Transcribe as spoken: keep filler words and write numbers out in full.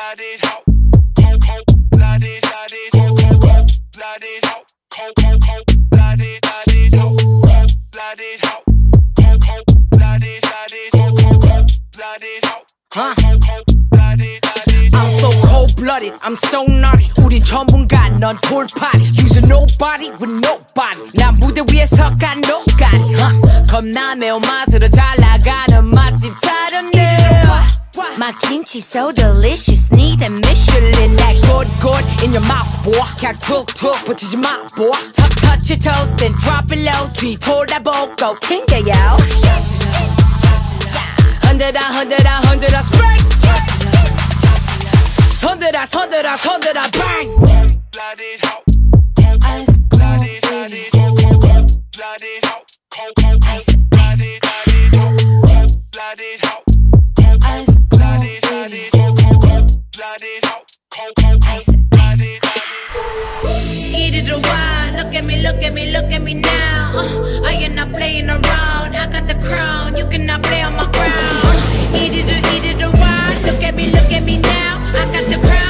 cold-blooded hoe, cold, cold-blooded, blooded, cold, cold, cold-blooded hoe, cold, cold, cold-blooded, blooded hoe, cold-blooded hoe, cold, cold-blooded, blooded, cold, cold, cold-blooded hoe, cold, cold, cold-blooded, blooded. I'm so cold-blooded, I'm so naughty. 우린 전문가, 넌 돌팔이. Use nobody with nobody. 난 무대 위에서 간 nobody. huh? 겁나 매운맛으로 잘 나가는 맛집 차렸네. My kimchi so delicious, need a Michelin. That good, good in your mouth, boy. 그냥 툭툭 붙이지 마, boy. Touch, touch your toes, then drop it low. 뒤돌아보고 튕겨요. 흔들어, 흔들어, 흔들어, spray. 손들어, 손들어, 손들어, bang. Cold-blooded hoe, cold-blooded, blooded, cold-blooded hoe, cold-blooded, blooded, hoe, cold-blooded hoe, cold-blooded, blooded, cold-blooded hoe, cold-blooded, blooded. Eat it a while, look at me, look at me, look at me now. uh, I am not playing around, I got the crown, you cannot play on my ground. uh, Eat it a, eat it a while, look at me, look at me now. I got the crown.